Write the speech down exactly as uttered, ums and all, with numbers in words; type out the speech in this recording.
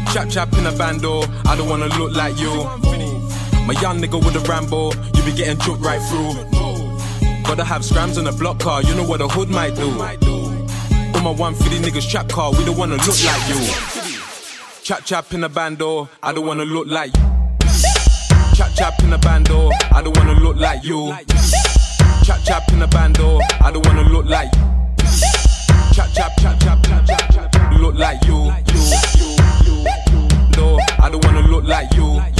Chap chap in a bando, I don't wanna look like you. My young nigga with a Rambo, you be getting choked right through. Gotta have scrams on a block car, you know what a hood might do. All my one fifty niggas trap car, we don't wanna look like you. Chap chap in a bando, I don't wanna look like you. Chap chap in a bando, I don't wanna look like you. Chap chap in a bando, I don't wanna look like you. Chap chap chap chap chap chap chap, look like you, you, you, you, you. No, I don't wanna look like you.